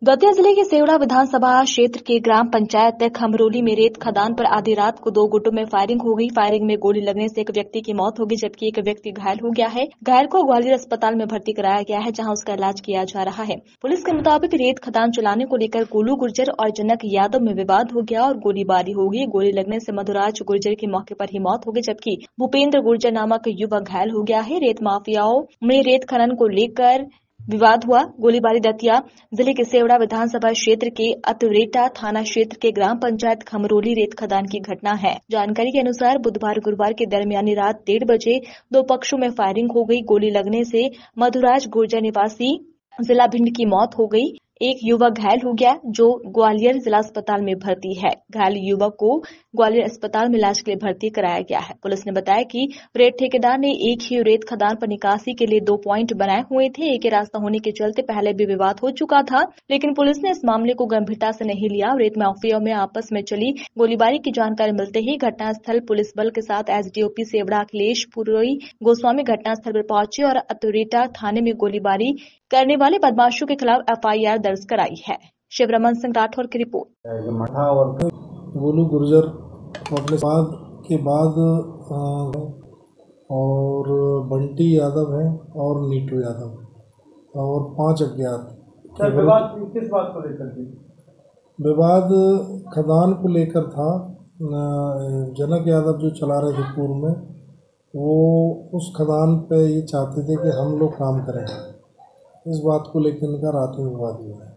दतिया जिले के सेवड़ा विधानसभा क्षेत्र के ग्राम पंचायत खमरोली में रेत खदान पर आधी रात को दो गुटों में फायरिंग हो गई। फायरिंग में गोली लगने से एक व्यक्ति की मौत हो गई, जबकि एक व्यक्ति घायल हो गया है। घायल को ग्वालियर अस्पताल में भर्ती कराया गया है, जहां उसका इलाज किया जा रहा है। पुलिस के मुताबिक रेत खदान चलाने को लेकर गोलू गुर्जर और जनक यादव में विवाद हो गया और गोलीबारी हो गई। गोली लगने से मधुराज गुर्जर की मौके पर ही मौत हो गई, जबकि भूपेंद्र गुर्जर नामक युवक घायल हो गया है। रेत माफियाओं में रेत खनन को लेकर विवाद हुआ। गोलीबारी दतिया जिले के सेवड़ा विधानसभा क्षेत्र के अतरेटा थाना क्षेत्र के ग्राम पंचायत खमरोली रेत खदान की घटना है। जानकारी के अनुसार बुधवार गुरुवार के दरमियानी रात 1:30 बजे दो पक्षों में फायरिंग हो गई। गोली लगने से मधुराज गुर्जर निवासी जिला भिंड की मौत हो गई। एक युवक घायल हो गया, जो ग्वालियर जिला अस्पताल में भर्ती है। घायल युवक को ग्वालियर अस्पताल में इलाज के लिए भर्ती कराया गया है। पुलिस ने बताया कि रेत ठेकेदार ने एक ही रेत खदान पर निकासी के लिए 2 पॉइंट बनाए हुए थे। एक ही रास्ता होने के चलते पहले भी विवाद हो चुका था, लेकिन पुलिस ने इस मामले को गंभीरता से नहीं लिया। रेत माफियाओं में आपस में चली गोलीबारी की जानकारी मिलते ही घटनास्थल पुलिस बल के साथ एसडीओपी सेवड़ा अखिलेश पुरोई गोस्वामी घटनास्थल पर पहुंचे और अतरेटा थाने में गोलीबारी करने वाले बदमाशों के खिलाफ एफआईआर दर्ज कराई है। शिवरमन सिंह राठौर की रिपोर्ट। गोलू गुर्जर अपने के बाद और बंटी यादव है और नीटू यादव और 5 अज्ञात। विवाद किस बात को लेकर थी? विवाद खदान को लेकर था। जनक यादव जो चला रहे थे पूर्व में, वो उस खदान पे ये चाहते थे कि हम लोग काम करें। इस बात को लेकर इनका रात में विवाद हुआ है।